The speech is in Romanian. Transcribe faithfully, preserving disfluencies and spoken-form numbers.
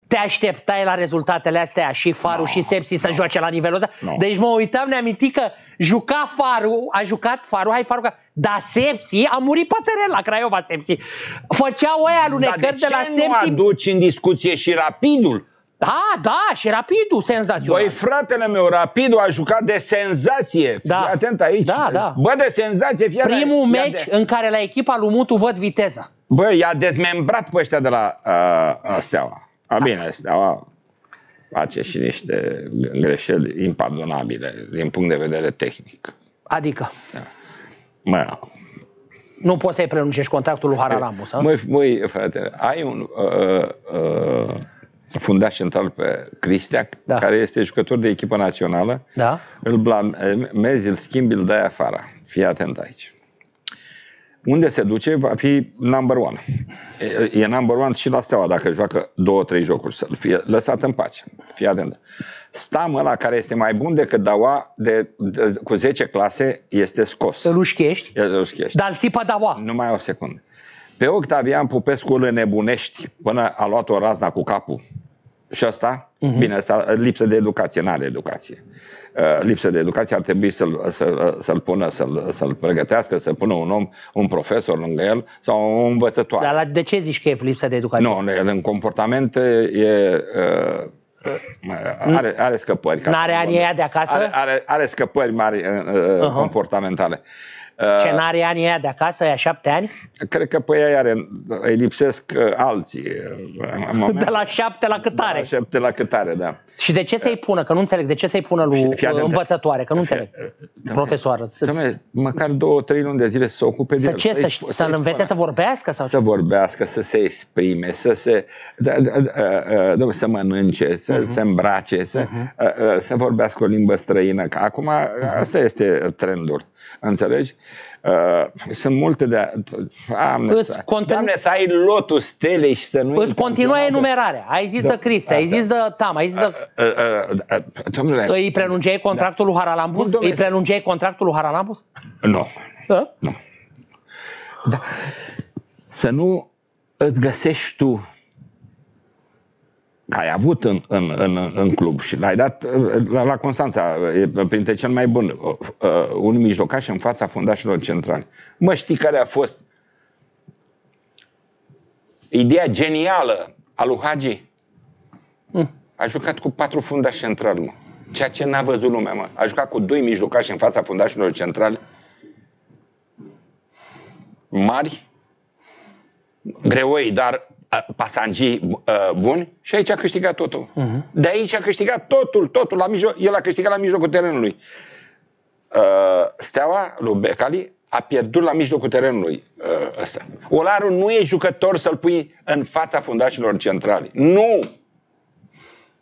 te așteptai la rezultatele astea și Faru no, și Sepsi să no. joace la nivelul ăsta? No. Deci mă uitam, ne aminti că juca Faru, a jucat Faru, hai Faru, dar Sepsi a murit pe teren la Craiova, Sepsi. Făceau ăia alunecări de, de la Sepsi. Sepsi. Nu aduci în discuție și Rapidul? Da, da, și Rapidul senzațional. Băi, fratele meu, Rapidul a jucat de senzație. Da. Fii atent aici. Da, da. Bă, de senzație. Fii Primul atent. meci de... în care la echipa lui Mutu văd viteză. Bă, i-a dezmembrat pe ăștia de la uh, Steaua. A, bine, Steaua face și niște greșeli impardonabile din punct de vedere tehnic. Adică? Da. Mă, nu poți să-i prelungești contractul lui Haralamu, sau? Măi, măi, frate, ai un uh, uh, fundaș central pe Cristiac, da. care este jucător de echipă națională, da. Îl blamezi, îl schimbi, îl dai afară. Fii atent aici. Unde se duce va fi number one. E, e number one și la Steaua dacă joacă două, trei jocuri, să fie lăsat în pace. Fii atent. Stam ăla care este mai bun decât Daua de, de, cu zece clase este scos. Îl ușchești, îl ușchești. dar îl țipă Daua. Numai o secundă. Pe Octavian Popescu îl nebunești până a luat o razna cu capul. Și asta, uh-huh. bine, asta, lipsă de educație, n-are educație. Uh, lipsă de educație, ar trebui să-l, să, să-l pună, să-l, să-l pregătească, să pună un om, un profesor lângă el sau o învățătoare. Dar de ce zici că e lipsă de educație? Nu, în comportament e... Uh, are, are scăpări. N-are anii aia de acasă? Are, are, are scăpări mari uh, uh-huh. comportamentale. Ce n-are anii aia de acasă, aia șapte ani? Cred că pe ea are, îi lipsesc uh, alții. De la șapte la cât are? De la șapte la cât are, da. Și de ce să-i pună? Că nu înțeleg. De ce să-i pună lui învățătoare? Că nu înțeleg. Profesoară. Doamne, măcar două, trei luni de zile să se ocupe de să el. ce? Să, să, să-l învețe să vorbească? Sau? Să vorbească, să se exprime, să se da, da, da, da, să mănânce, să uh-huh. se îmbrace, să, uh-huh. să vorbească o limbă străină. Că acum uh-huh. asta este trendul. Înțelegi? Uh, sunt multe de... Doamne, să, continu... Doamne, să ai lotul stelei și să nu... Îți continuă enumerarea. Ai zis de Cristea, ai zis de Tam, ai zis de... Domnule... Îi prelungeai contractul lui Haralambus? Îi prelungeai contractul lui Haralambus? Nu. Nu. Da. Să nu îți găsești tu că ai avut în, în, în, în club și l-ai dat la, la Constanța, e printre cel mai bun, uh, un mijlocaș în fața fundașilor centrali. Mă, știi care a fost ideea genială a lui Hagi? Mm. A jucat cu patru fundași centrali, mă. Ceea ce n-a văzut lumea, mă. A jucat cu doi mijlocași în fața fundașilor centrali mari, greoi, dar pasangii uh, buni și aici a câștigat totul. Uh-huh. De aici a câștigat totul, totul la mijloc, el a câștigat la mijlocul terenului. Uh, Steaua lui Becali a pierdut la mijlocul terenului uh, ăsta. Olaru nu e jucător să-l pui în fața fundașilor centrali. Nu!